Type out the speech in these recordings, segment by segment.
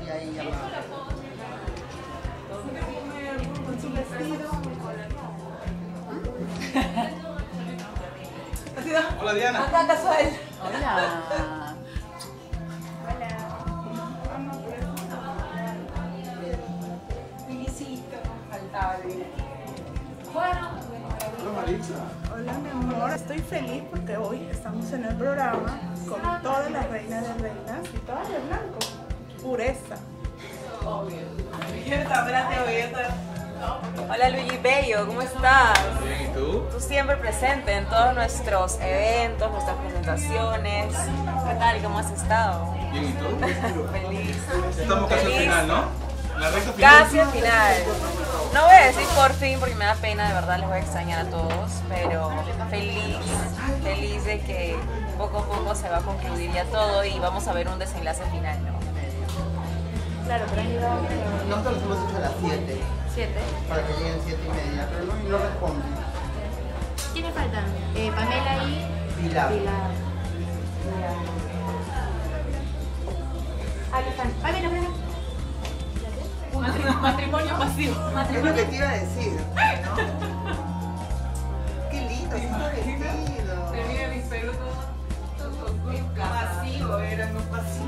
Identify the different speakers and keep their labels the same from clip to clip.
Speaker 1: Y ahí ya va.
Speaker 2: Con su vestido.
Speaker 3: Hola Diana.
Speaker 2: Acá casual.
Speaker 4: Hola.
Speaker 2: Felicito. Faltaba.
Speaker 3: Hola Maritza.
Speaker 2: Hola mi amor, estoy feliz porque hoy estamos en el programa con todas las reinas de reinas y todas de blanco. Pureza.
Speaker 4: Hola Luigi Bello, ¿cómo estás?
Speaker 3: Bien, ¿y tú?
Speaker 4: Tú siempre presente en todos nuestros eventos, nuestras presentaciones. ¿Qué tal? ¿Cómo has estado?
Speaker 3: Bien, ¿y tú?
Speaker 4: Feliz.
Speaker 3: Estamos casi al final, ¿no? La recta final.
Speaker 4: Casi al final. No voy a decir por fin porque me da pena, de verdad les voy a extrañar a todos, pero feliz de que poco a poco se va a concluir ya todo y vamos a ver un desenlace final, ¿no?
Speaker 2: Claro, pero han llegado
Speaker 1: Nosotros los hemos hecho a las 7,
Speaker 4: 7.
Speaker 1: para que lleguen 7:30, pero no responden.
Speaker 5: ¿Quiénes faltan? Pamela y
Speaker 1: Pilar.
Speaker 5: Pilar. Aquí están. Pamela, Pamela.
Speaker 4: Matrimonio pasivo.
Speaker 1: Es lo que te iba a decir. Qué lindo está vestido.
Speaker 2: pasivo, era no pasivo.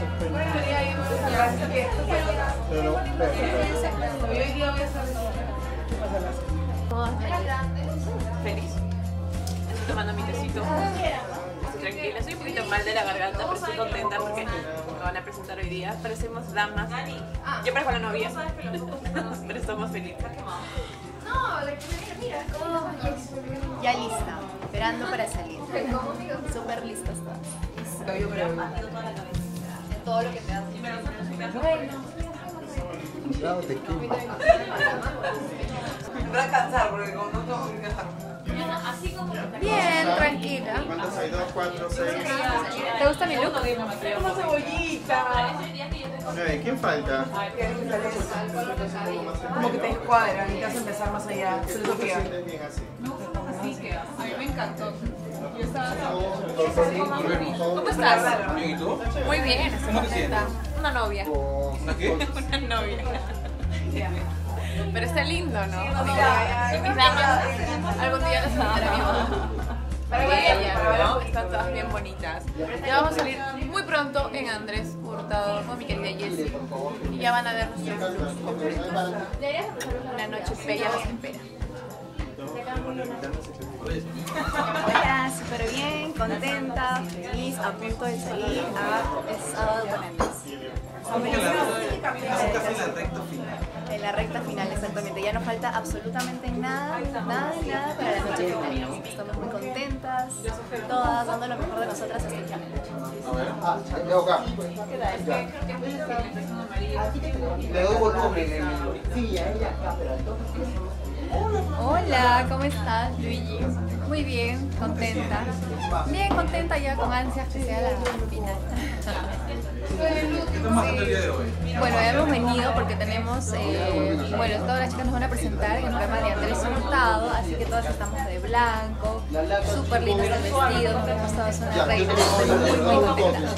Speaker 4: Feliz. Estoy tomando mi tecito. Estoy tranquila, estoy un poquito mal de la garganta, pero estoy contenta porque me van a presentar hoy día. Parecemos damas. Yo parezco la novia, pero estamos felices.
Speaker 5: Ya lista, esperando para salir. Súper listas todas. En todo lo que te hace.
Speaker 1: Bravo, te quemo.
Speaker 2: Me va a cansar porque como no tengo que viajar.
Speaker 5: Bien, tranquila.
Speaker 3: ¿Cuántos hay? 2, 4, 6.
Speaker 5: ¿Te gusta mi look?
Speaker 2: Como cebollita.
Speaker 3: Ok, ¿quién falta?
Speaker 2: Como que te escuadran y te hace empezar más allá.
Speaker 3: ¿Tú te
Speaker 2: Filosofía.
Speaker 3: sientes bien así?
Speaker 2: A mí me encantó.
Speaker 4: ¿Cómo estás?
Speaker 3: Bien, ¿y tú?
Speaker 4: Muy bien, estoy
Speaker 3: ¿Cómo te
Speaker 4: contenta. Una novia.
Speaker 3: ¿Una qué?
Speaker 4: Una novia. Pero está lindo, ¿no?
Speaker 2: Ya.
Speaker 4: Mis damas, algún día les mandaré a mi mamá. Para ella, ¿no? Están todas bien bonitas. Ya vamos a salir muy pronto en Andrés Hurtado con mi querida Jessie. Y ya van a ver nuestros looks completos. Una noche bella los espera.
Speaker 5: Hola, súper bien, contenta, feliz, a punto de salir a el sábado con Andrés.
Speaker 3: Estamos casi en la recta final.
Speaker 5: En la recta final, exactamente. Ya no falta absolutamente nada, nada para la noche final. Estamos muy contentas, todas dando lo mejor de nosotras hasta el final.
Speaker 1: Leo acá. Le doy volumen. Sí, a ella acá, pero entonces.
Speaker 5: Hola, ¿cómo estás, Luigi? Muy bien, contenta. Bien contenta ya con ansias que sea la final.
Speaker 3: ¿Qué estamos haciendo el día de hoy?
Speaker 5: Bueno, hemos venido porque tenemos, bueno, todas las chicas nos van a presentar en el programa de Andrés Hurtado, así que todas estamos de blanco, súper lindas el vestido, nos vemos todas una reina, estoy muy contenta.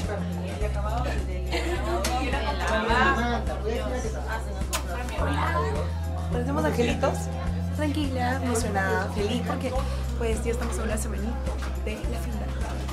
Speaker 2: Parecemos angelitos. Tranquila, emocionada, feliz porque pues ya estamos a una semanita de la final.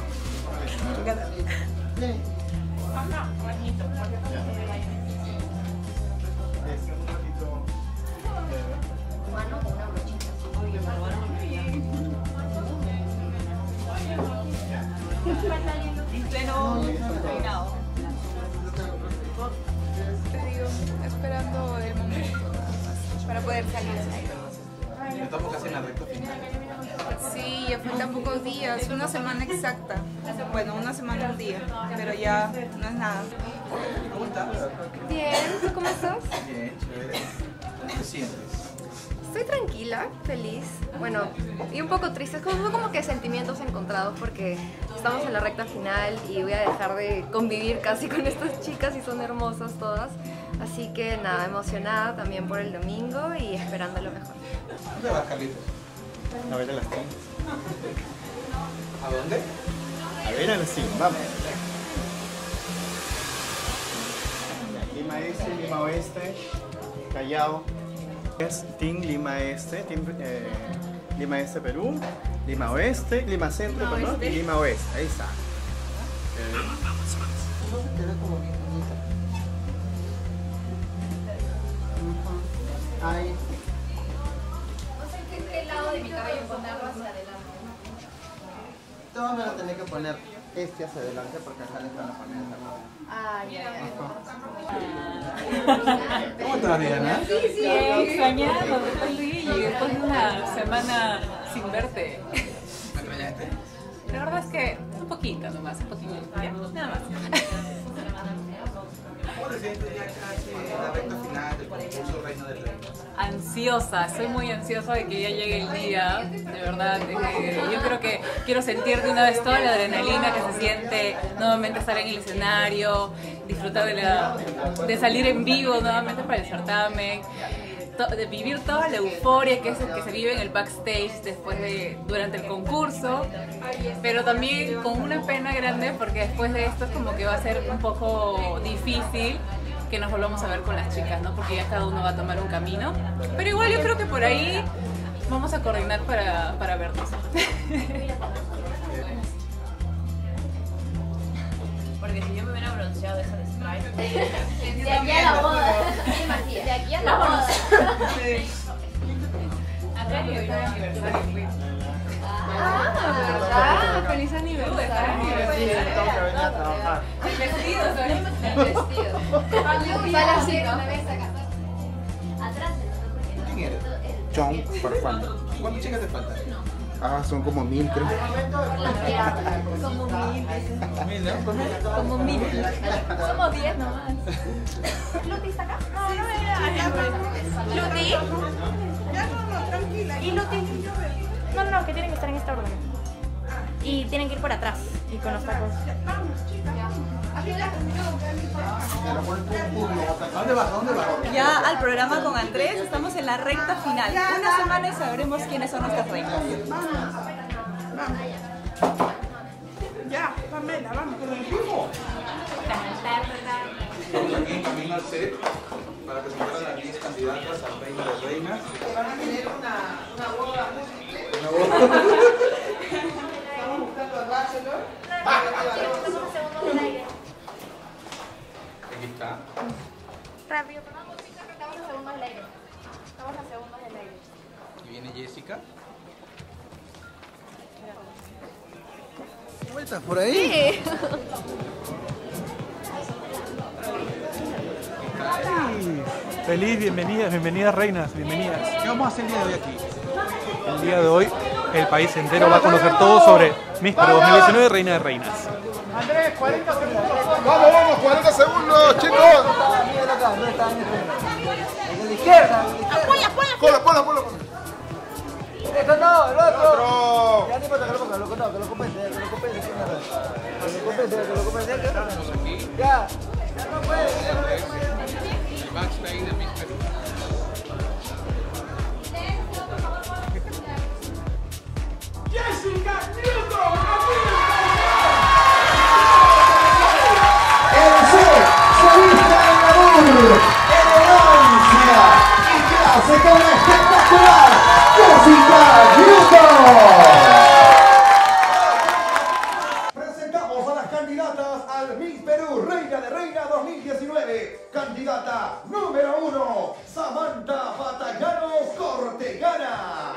Speaker 2: Esperando el momento para poder salir.
Speaker 3: Estamos casi en la recta final.
Speaker 2: Sí, ya faltan pocos días, una semana exacta. Bueno, una semana y un día, pero ya no es nada.
Speaker 3: ¿Cómo estás?
Speaker 5: Bien, ¿tú cómo estás?
Speaker 3: Bien, chévere. ¿Cómo te sientes?
Speaker 5: Estoy tranquila, feliz, bueno, y un poco triste, son como que sentimientos encontrados porque estamos en la recta final y voy a dejar de convivir casi con estas chicas y son hermosas todas, así que nada, emocionada también por el domingo y esperando lo mejor.
Speaker 3: ¿Dónde vas, Carlitos?
Speaker 6: A ver a las 5.
Speaker 3: ¿A dónde?
Speaker 6: A ver a las 5, vamos. Aquí Lima Oeste, Callao. Es Team Lima Este, Lima Este Perú, Lima Oeste, Lima Centro, perdón, y Lima Oeste. Ahí está.
Speaker 1: No se te ve como bien bonita. Ahí.
Speaker 5: No sé en qué lado de mi cabello ponerlo hacia adelante.
Speaker 1: Te van a tener que poner este hacia adelante porque acá le van a poner esa lado.
Speaker 5: Ah, ya.
Speaker 3: ¿Cómo estás, Diana?
Speaker 7: Sí, extrañado después Luigi, después de una semana sin verte.
Speaker 3: ¿Me extrañaste?
Speaker 7: La verdad es que un poquito nomás, un poquito, ¿ya? Nada más.
Speaker 3: ¿Cómo te sientes ya casi en la recta final del concurso Reina del Rey?
Speaker 7: Ansiosa, estoy muy ansiosa de que ya llegue el día, de verdad. Yo creo que quiero sentir de una vez toda la adrenalina que se siente nuevamente estar en el escenario, disfrutar de salir en vivo nuevamente para el certamen, de vivir toda la euforia que se vive en el backstage durante el concurso, pero también con una pena grande porque después de esto es como que va a ser un poco difícil que nos volvamos a ver con las chicas, ¿no? Porque ya cada uno va a tomar un camino. Pero igual yo creo que por ahí vamos a coordinar para vernos.
Speaker 4: Porque si yo me hubiera bronceado esa de Sprite.
Speaker 5: De aquí a la boda. De aquí a la boda.
Speaker 7: Acá yo el aniversario.
Speaker 5: Ah, ¿verdad? Feliz aniversario.
Speaker 6: Tengo que venir a trabajar.
Speaker 7: El vestido, ¿sabes?
Speaker 5: El vestido. Sale así, ¿no? Atrás.
Speaker 3: ¿Quién eres?
Speaker 1: John Farfán.
Speaker 3: ¿Cuántas chicas te faltan?
Speaker 1: Ah, son como 1000 creo.
Speaker 5: Como 1000.
Speaker 3: 1000, ¿no? ¿Por mí?
Speaker 5: Como 1000. Somos 10 nomás.
Speaker 2: ¿Luti está acá? No, no era.
Speaker 5: ¿Luti?
Speaker 2: Ya no, tranquila.
Speaker 8: ¿Y Luti? No, que tienen que estar en esta orden. Y tienen que ir por atrás y con los tacos.
Speaker 3: ¿A dónde vas? ¿A dónde vas?
Speaker 9: Ya al programa con Andrés, estamos en la recta final. Una semana y sabremos quiénes son nuestras reinas.
Speaker 2: Ya, Pamela, vamos.
Speaker 3: Estamos aquí en camino al set para presentar a las 10 candidatas al Reina de Reinas.
Speaker 1: Van a tener una boda múltiple. Una boda. Estamos buscando al bachelor.
Speaker 3: Aquí está.
Speaker 8: Rápido.
Speaker 5: Estamos a segundos del aire. Estamos a segundos del aire.
Speaker 3: Y viene Jessica. ¿Vueltas por ahí?
Speaker 5: Sí.
Speaker 10: Feliz, bienvenidas reinas, bienvenidas.
Speaker 3: ¿Qué vamos a hacer el día de hoy aquí?
Speaker 10: El día de hoy el país entero va a conocer todo sobre Miss Perú 2019 Reina de Reinas.
Speaker 6: Andrés, 40 segundos. Vamos, 40 segundos, chicos.
Speaker 1: De la izquierda.
Speaker 6: Ponla.
Speaker 1: Esto no, el otro.
Speaker 6: Otro.
Speaker 1: Ya ni importa que lo ponga, que lo compense. Que lo compense. Ya. No puede.
Speaker 3: El backstage de Miss Perú.
Speaker 6: Jessica Newton.
Speaker 1: El sol se vista en glamour, elegancia y clase con la espectacular Jessica Newton. Presentamos a las candidatas al Miss Perú Reina de Reina 2019. Candidata número 1, Samantha Batallano Cortegana.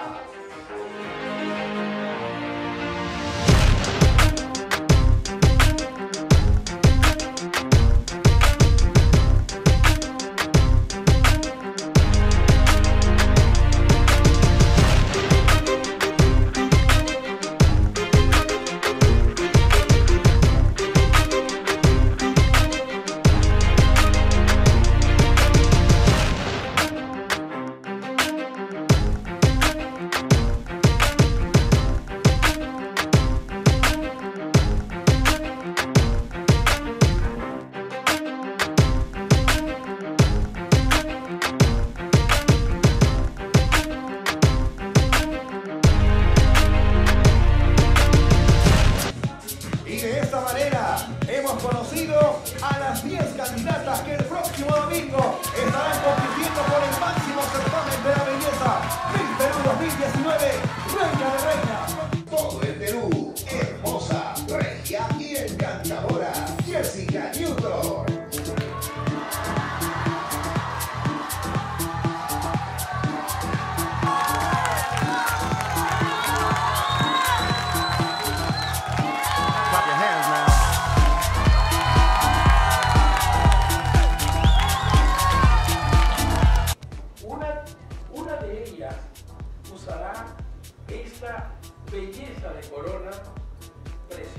Speaker 1: Y de esta manera hemos conocido a las 10 candidatas que el próximo domingo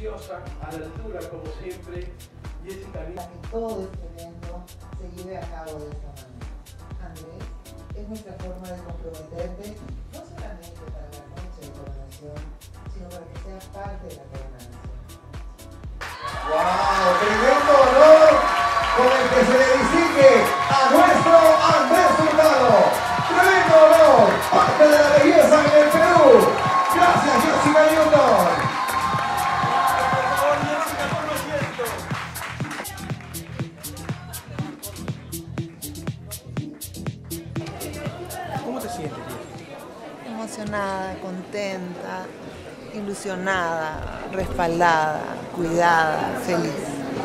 Speaker 11: preciosa, a la altura como siempre, Jessica.
Speaker 12: Que todo este evento se lleve a cabo de esta manera. Andrés, es nuestra forma de comprometerte, no solamente para la noche de coronación, sino para que seas parte de la coronación.
Speaker 1: ¡Wow! Tremendo honor con el que se le disigue a nuestro Andrés Hurtado. Tremendo honor, parte de la belleza en el Perú. Gracias, Jessica Newton.
Speaker 10: ¿Cómo te sientes,
Speaker 12: Emocionada, contenta, ilusionada, respaldada, cuidada, feliz.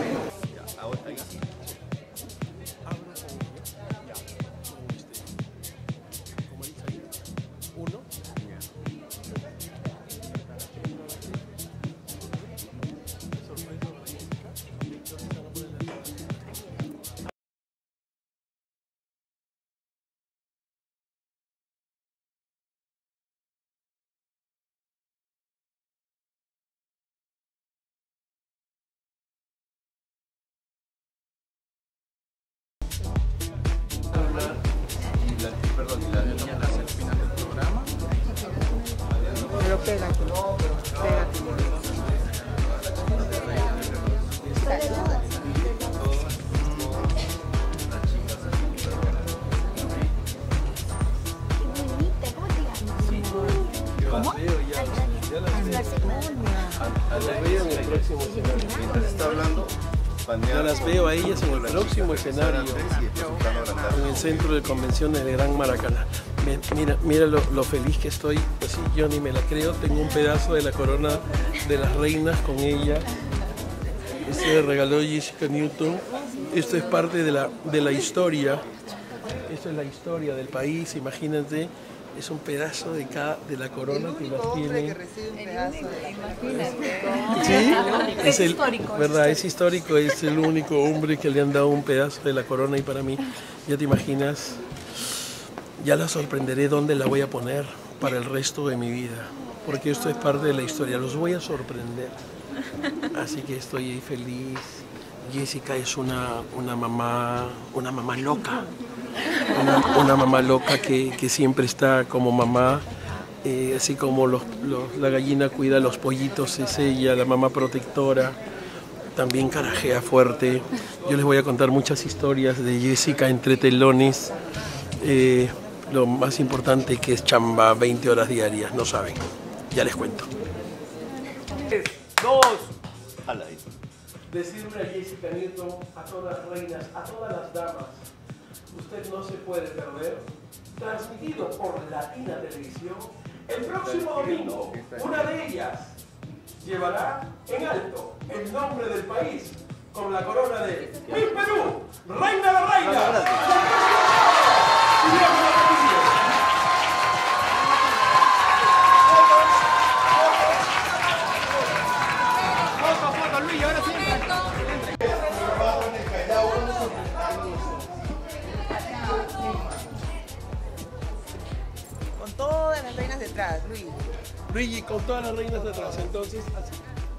Speaker 12: Pero pégate, pégate.
Speaker 11: ¿Cómo? Las veo en el próximo escenario.
Speaker 6: Mientras está hablando,
Speaker 11: Ya las veo a ellas en el próximo escenario, en el centro de convenciones de Gran Maracaná. Mira lo feliz que estoy, pues sí, yo ni me la creo, tengo un pedazo de la corona de las reinas con ella. Este me regaló Jessica Newton. Esto es parte de la historia. Esto es la historia del país, imagínate. Es un pedazo de la corona que las tiene. Sí, es histórico. ¿Verdad? Es histórico, es el único hombre que le han dado un pedazo de la corona y para mí, ya te imaginas, ya la sorprenderé dónde la voy a poner para el resto de mi vida, porque esto es parte de la historia, los voy a sorprender. Así que estoy ahí feliz. Jessica es una mamá loca. Una mamá loca que siempre está como mamá, así como la gallina cuida a los pollitos, es ella, la mamá protectora, también carajea fuerte. Yo les voy a contar muchas historias de Jessica entre telones, lo más importante que es chamba 20 horas diarias, no saben, ya les cuento. 3, 2, decirle a Jessica Newton, a todas las reinas, a todas las damas, usted no se puede perder, transmitido por Latina Televisión, el próximo domingo, una de ellas llevará en alto el nombre del país con la corona de Miss Perú, Reina de Reinas.
Speaker 10: Foto, Luis, ahora sí.
Speaker 12: Con todas las reinas detrás, Luis.
Speaker 11: Luigi, con todas las reinas detrás, entonces así.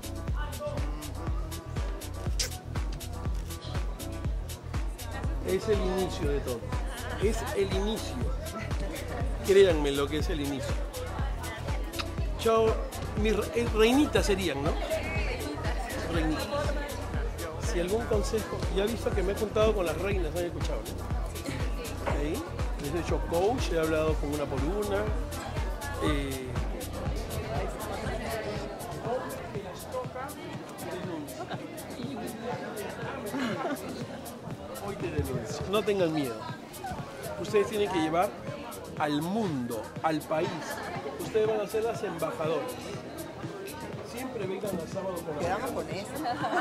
Speaker 11: Es el inicio de todo. Es el inicio. Créanme lo que es el inicio. Chao, mis reinitas serían, ¿no? Reinitas. Si algún consejo, ya he visto que me he juntado con las reinas, ¿no? He escuchado, ¿no? ¿Sí? Les he hecho coach, he hablado con una por una. Hoy te denuncio. No tengan miedo. Ustedes tienen que llevar al mundo, al país. Ustedes van a ser las embajadoras. Siempre vengan al sábado por la
Speaker 12: Quedamos con eso.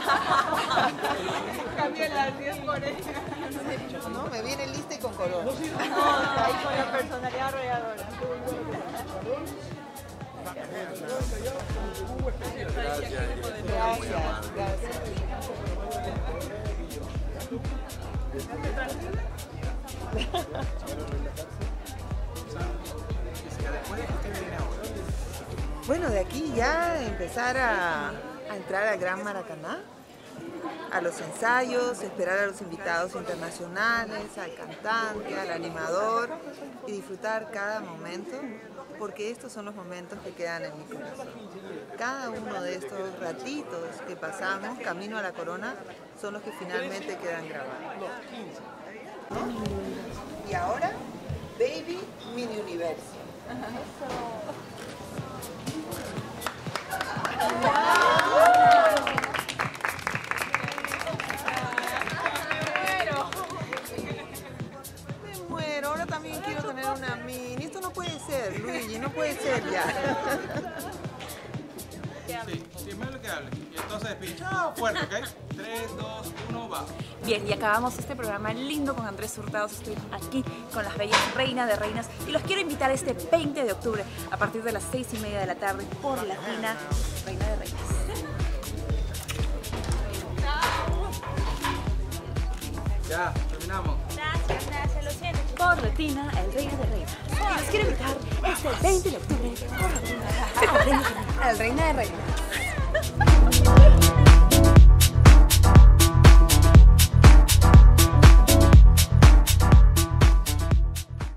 Speaker 9: Cambia las 10 por ella.
Speaker 12: No, me viene lista y con color.
Speaker 9: No, ahí con la personalidad arrolladora.
Speaker 12: Bueno, de aquí ya empezar a entrar al Gran Maracaná, a los ensayos, esperar a los invitados internacionales, al cantante, al animador y disfrutar cada momento, porque estos son los momentos que quedan en mi corazón. Cada uno de estos ratitos que pasamos camino a la corona son los que finalmente quedan grabados. Y ahora, Baby Mini Universo. Me muero, ahora también quiero tener una mini. Esto no puede ser, Luigi, no puede ser ya.
Speaker 3: Sí, es lo que hable. Y entonces pincha fuerte, ¿ok? 3, 2, 1, va.
Speaker 9: Bien, y acabamos este programa lindo con Andrés Hurtado. Estoy aquí con las bellas reinas de reinas y los quiero invitar este 20 de octubre a partir de las 6:30 de la tarde por Latina, Reina de Reinas.
Speaker 3: Ya, terminamos.
Speaker 8: Gracias, lo siento.
Speaker 9: Por Latina, el Reina de Reinas. Y los quiero invitar este 20 de octubre por Latina, el Reina de Reinas.